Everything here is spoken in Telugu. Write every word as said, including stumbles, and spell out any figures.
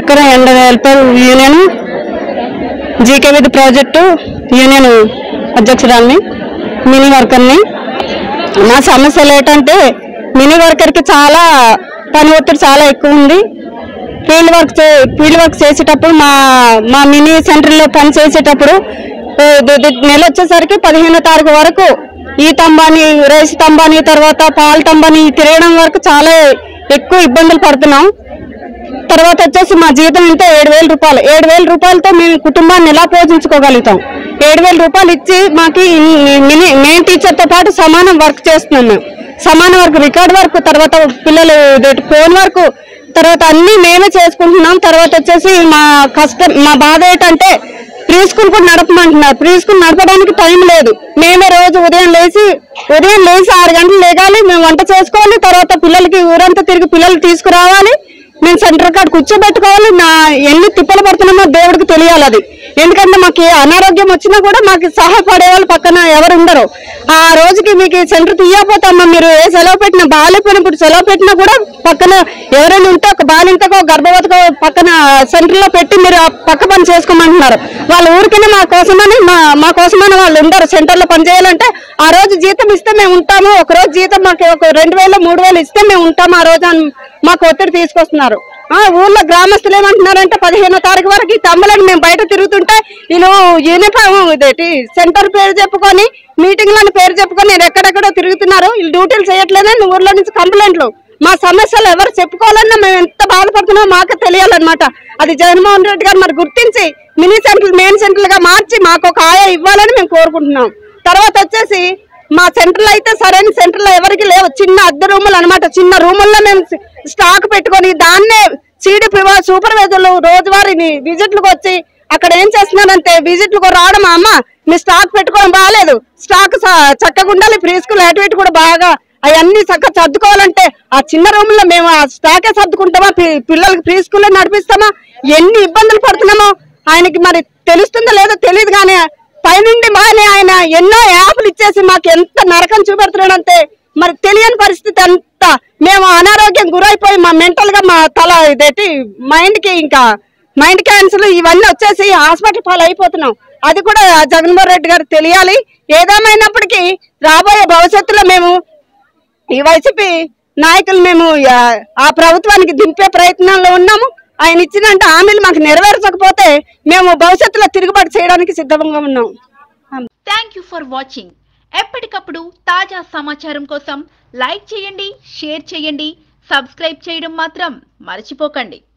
Ambedkar and welfare union GK విధి ప్రాజెక్టు యూనియన్ అధ్యక్షురాలని, మినీ వర్కర్ని. మా సమస్యలు ఏంటంటే మినీ వర్కర్కి చాలా పని ఒత్తిడి చాలా ఎక్కువ ఉంది. ఫీల్డ్ వర్క్ చే ఫీల్డ్ వర్క్ చేసేటప్పుడు మా మా మినీ సెంటర్లో పని చేసేటప్పుడు నెల వచ్చేసరికి పదిహేనో తారీఖు వరకు ఈ తంబాని, రైస్ తంబాని, తర్వాత పాలు తంబాని తిరగడం వరకు చాలా ఎక్కువ ఇబ్బందులు పడుతున్నాం. తర్వాత వచ్చేసి మా జీతం ఇంత ఏడు వేల రూపాయలు ఏడు వేల రూపాయలతో మేము కుటుంబాన్ని ఎలా పోషించుకోగలుగుతాం? ఏడు వేల రూపాయలు ఇచ్చి మాకు మినీ మెయిన్ టీచర్తో పాటు సమానం వర్క్ చేస్తున్నాం. మేము సమాన వర్క్, రికార్డ్ వర్క్, తర్వాత పిల్లలు ఫోన్ వర్క్, తర్వాత అన్ని మేమే చేసుకుంటున్నాం. తర్వాత వచ్చేసి మా కష్టం, మా బాధ ఏంటంటే ప్రీ స్కూల్ కూడా నడపమంటున్నారు. ప్రీ స్కూల్ నడపడానికి టైం లేదు. మేమే రోజు ఉదయం లేచి ఉదయం లేచి ఆరు గంటలు లేగాలి, మేము వంట చేసుకోవాలి, తర్వాత పిల్లలకి ఊరంతా తిరిగి పిల్లలు తీసుకురావాలి, మేము సెంటర్ కార్డు కూర్చోబెట్టుకోవాలి. నా ఎన్ని తిప్పలు పడుతున్నామో దేవుడికి తెలియాలి అది. ఎందుకంటే మాకు అనారోగ్యం వచ్చినా కూడా మాకు సహాయపడే వాళ్ళు పక్కన ఎవరు ఉండరు. ఆ రోజుకి మీకు సెంటర్ తీయకపోతామా, మీరు ఏ సెలవు పెట్టినా, బాగాలేకపోయినప్పుడు సెలవు పెట్టినా కూడా పక్కన ఎవరైనా ఉంటే ఒక బాలింతకో గర్భవతికో పక్కన సెంటర్లో పెట్టి మీరు పక్క పని చేసుకోమంటున్నారు. వాళ్ళ ఊరికైనా మా కోసమని మా మా కోసమని వాళ్ళు ఉండరు. సెంటర్లో పని చేయాలంటే ఆ రోజు జీతం ఇస్తే మేము ఉంటాము. ఒక రోజు జీతం మాకు ఒక రెండు వేలు మూడు వేలు ఇస్తే మేము ఉంటాము. ఆ రోజు మాకు ఒత్తిడి తీసుకొస్తున్నారు. ఊర్లో గ్రామస్తులు ఏమంటున్నారంటే పదిహేనో తారీఖు వరకు ఈ తమ్ములను మేము బయట తిరుగుతుంటే వీళ్ళు యూనిఫామ్ ఇదేంటి సెంటర్ పేరు చెప్పుకొని, మీటింగ్లను పేరు చెప్పుకొని నేను ఎక్కడెక్కడో తిరుగుతున్నారు. వీళ్ళు డ్యూటీలు చేయట్లేదని ఊర్లో నుంచి కంప్లైంట్లు. మా సమస్యలు ఎవరు చెప్పుకోవాలన్నా మేము ఎంత బాధపడుతున్నామో మాకు తెలియాలన్నమాట. అది జగన్మోహన్ రెడ్డి గారు మరి గుర్తించి మినీ సెంటర్ మెయిన్ సెంటర్లుగా మార్చి మాకు ఒక ఆయా ఇవ్వాలని మేము కోరుకుంటున్నాం. తర్వాత వచ్చేసి మా సెంటర్లో అయితే సరైన సెంటర్లో ఎవరికి లేవు. చిన్న అద్దె రూములు అనమాట. చిన్న రూముల్లో మేము స్టాక్ పెట్టుకొని దాన్నే సీడీ సూపర్వైజర్లు రోజువారీ విజిట్లకు వచ్చి అక్కడ ఏం చేస్తున్నారంటే విజిట్లకు రావడం, అమ్మ మీ స్టాక్ పెట్టుకోవడం బాగాలేదు, స్టాక్ చక్కగా ఉండాలి, ప్రీ స్కూల్ యాక్టివిటీ కూడా బాగా అవన్నీ చక్కగా సర్దుకోవాలంటే ఆ చిన్న రూముల్లో మేము ఆ స్టాకే సర్దుకుంటామా? పిల్లలకి ప్రీ స్కూల్లో నడిపిస్తామా? ఎన్ని ఇబ్బందులు పడుతున్నామో ఆయనకి మరి తెలుస్తుందో లేదో తెలియదు. కానీ పైనుండి మానే ఆయన ఎన్నో యాప్లు ఇచ్చేసి మాకు ఎంత నరకం చూపెడుతున్నాడంటే మరి తెలియని పరిస్థితి అంతా. మేము అనారోగ్యం గురైపోయి మా మెంటల్ గా మా తల ఇదేంటి మైండ్ కి ఇంకా మైండ్ క్యాన్సర్ ఇవన్నీ వచ్చేసి హాస్పిటల్ పాలు అయిపోతున్నాం. అది కూడా జగన్మోహన్ రెడ్డి గారు తెలియాలి. ఏదేమైనప్పటికీ రాబోయే భవిష్యత్తులో మేము ఈ వైసీపీ నాయకులు మేము ఆ ప్రభుత్వానికి దింపే ప్రయత్నంలో ఉన్నాము. ఆయన ఇచ్చినంటే హామీలు మాకు నెరవేర్చకపోతే మేము భవిష్యత్తులో తిరుగుబాటు చేయడానికి సిద్ధంగా ఉన్నాం. Thank you for watching. ఎప్పటికప్పుడు తాజా సమాచారం కోసం లైక్ చేయండి, షేర్ చేయండి, సబ్స్క్రైబ్ చేయడం మాత్రం మర్చిపోకండి.